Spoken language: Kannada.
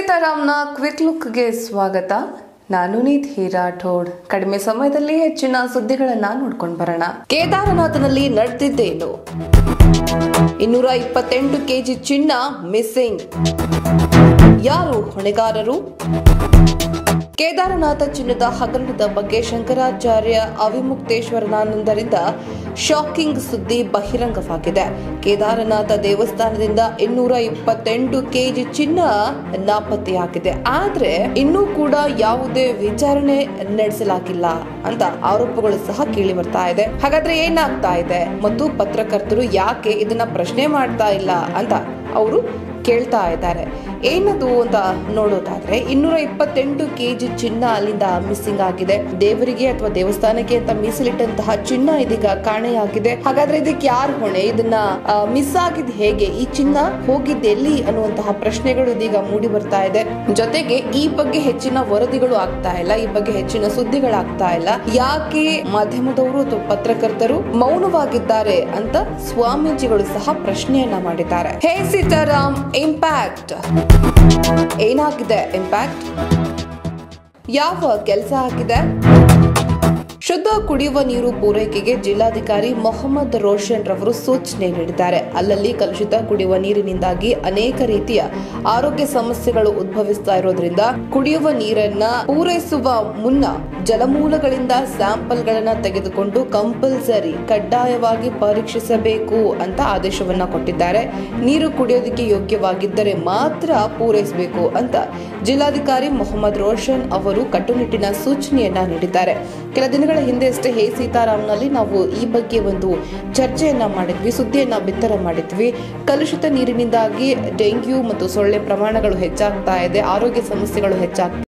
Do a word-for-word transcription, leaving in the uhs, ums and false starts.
ಸೀತಾರಾಮ್ನ ಕ್ವಿಕ್ ಲುಕ್ಗೆ ಸ್ವಾಗತ. ನಾನು ನಿಧಿ ರಾಠೋಡ್. ಕಡಿಮೆ ಸಮಯದಲ್ಲಿ ಹೆಚ್ಚಿನ ಸುದ್ದಿಗಳನ್ನ ನೋಡ್ಕೊಂಡು ಬರೋಣ. ಕೇದಾರನಾಥನಲ್ಲಿ ನಡೆದಿದ್ದೇನು? ಇನ್ನೂರ ಇಪ್ಪತ್ತೆಂಟು ಕೆಜಿ ಚಿನ್ನ ಮಿಸ್ಸಿಂಗ್. ಯಾರು ಹೊಣೆಗಾರರು? ಕೇದಾರನಾಥ ಚಿನ್ನದ ಹಗರಣದ ಬಗ್ಗೆ ಶಂಕರಾಚಾರ್ಯ ಅವಿಮುಕ್ತೇಶ್ವರಾನಂದರಿಂದ ಶಾಕಿಂಗ್ ಸುದ್ದಿ ಬಹಿರಂಗವಾಗಿದೆ. ಕೇದಾರನಾಥ ದೇವಸ್ಥಾನದಿಂದ ಇನ್ನೂರ ಇಪ್ಪತ್ತೆಂಟು ಕೆಜಿ ಚಿನ್ನ ನಾಪತ್ತೆಯಾಗಿದೆ. ಆದ್ರೆ ಇನ್ನೂ ಕೂಡ ಯಾವುದೇ ವಿಚಾರಣೆ ನಡೆಸಲಾಗಿಲ್ಲ ಅಂತ ಆರೋಪಗಳು ಸಹ ಕೇಳಿ ಬರ್ತಾ ಇದೆ. ಹಾಗಾದ್ರೆ ಏನಾಗ್ತಾ ಇದೆ ಮತ್ತು ಪತ್ರಕರ್ತರು ಯಾಕೆ ಇದನ್ನ ಪ್ರಶ್ನೆ ಮಾಡ್ತಾ ಇಲ್ಲ ಅಂತ ಅವರು ಕೇಳ್ತಾ ಇದ್ದಾರೆ. ಏನದು ಅಂತ ನೋಡೋದಾದ್ರೆ ಇನ್ನೂರ ಇಪ್ಪತ್ತೆಂಟು ಕೆಜಿ ಚಿನ್ನ ಅಲ್ಲಿಂದ ಮಿಸ್ಸಿಂಗ್ ಆಗಿದೆ. ದೇವರಿಗೆ ಅಥವಾ ದೇವಸ್ಥಾನಕ್ಕೆ ಅಂತ ಮೀಸಲಿಟ್ಟಂತಹ ಚಿನ್ನ ಇದೀಗ ಕಾಣೆಯಾಗಿದೆ. ಹಾಗಾದ್ರೆ ಇದಕ್ಕೆ ಯಾರು ಹೊಣೆ? ಇದನ್ನ ಮಿಸ್ ಆಗಿದ್ ಹೇಗೆ? ಈ ಚಿನ್ನ ಹೋಗಿದ್ದು ಎಲ್ಲಿ ಅನ್ನುವಂತಹ ಪ್ರಶ್ನೆಗಳು ಇದೀಗ ಮೂಡಿ ಬರ್ತಾ ಇದೆ. ಜೊತೆಗೆ ಈ ಬಗ್ಗೆ ಹೆಚ್ಚಿನ ವರದಿಗಳು ಆಗ್ತಾ ಇಲ್ಲ, ಈ ಬಗ್ಗೆ ಹೆಚ್ಚಿನ ಸುದ್ದಿಗಳಾಗ್ತಾ ಇಲ್ಲ. ಯಾಕೆ ಮಾಧ್ಯಮದವರು ಅಥವಾ ಪತ್ರಕರ್ತರು ಮೌನವಾಗಿದ್ದಾರೆ ಅಂತ ಸ್ವಾಮೀಜಿಗಳು ಸಹ ಪ್ರಶ್ನೆಯನ್ನ ಮಾಡಿದ್ದಾರೆ. ಹೇ ಸೀತಾರಾಮ್, ಇಂಪ್ಯಾಕ್ಟ್ ಏನಾಗಿದೆ? ಇಂಪ್ಯಾಕ್ಟ್ ಯಾವ ಕೆಲಸ ಆಗಿದೆ? ಶುದ್ಧ ಕುಡಿಯುವ ನೀರು ಪೂರೈಕೆಗೆ ಜಿಲ್ಲಾಧಿಕಾರಿ ಮೊಹಮ್ಮದ್ ರೋಷನ್ ರವರು ಸೂಚನೆ ನೀಡಿದ್ದಾರೆ. ಅಲ್ಲಲ್ಲಿ ಕಲುಷಿತ ಕುಡಿಯುವ ನೀರಿನಿಂದಾಗಿ ಅನೇಕ ರೀತಿಯ ಆರೋಗ್ಯ ಸಮಸ್ಯೆಗಳು ಉದ್ಭವಿಸ್ತಾ ಇರೋದ್ರಿಂದ ಕುಡಿಯುವ ನೀರನ್ನ ಪೂರೈಸುವ ಮುನ್ನ ಜಲಮೂಲಗಳಿಂದ ಸ್ಯಾಂಪಲ್ಗಳನ್ನ ತೆಗೆದುಕೊಂಡು ಕಂಪಲ್ಸರಿ ಕಡ್ಡಾಯವಾಗಿ ಪರೀಕ್ಷಿಸಬೇಕು ಅಂತ ಆದೇಶವನ್ನ ಕೊಟ್ಟಿದ್ದಾರೆ. ನೀರು ಕುಡಿಯೋದಕ್ಕೆ ಯೋಗ್ಯವಾಗಿದ್ದರೆ ಮಾತ್ರ ಪೂರೈಸಬೇಕು ಅಂತ ಜಿಲ್ಲಾಧಿಕಾರಿ ಮೊಹಮ್ಮದ್ ರೋಷನ್ ಅವರು ಕಟ್ಟುನಿಟ್ಟಿನ ಸೂಚನೆಯನ್ನ ನೀಡಿದ್ದಾರೆ. ಕೆಲ ದಿನಗಳ ಹಿಂದೆ ಅಷ್ಟೇ ಹೇ ಸೀತಾರಾಮ್ನಲ್ಲಿ ನಾವು ಈ ಬಗ್ಗೆ ಒಂದು ಚರ್ಚೆಯನ್ನ ಮಾಡಿದ್ವಿ, ಸುದ್ದಿಯನ್ನ ಬಿತ್ತರ ಮಾಡಿದ್ವಿ. ಕಲುಷಿತ ನೀರಿನಿಂದಾಗಿ ಡೆಂಗ್ಯೂ ಮತ್ತು ಸೊಳ್ಳೆ ಪ್ರಮಾಣಗಳು ಹೆಚ್ಚಾಗ್ತಾ ಇದೆ, ಆರೋಗ್ಯ ಸಮಸ್ಯೆಗಳು ಹೆಚ್ಚಾಗ್ತಾ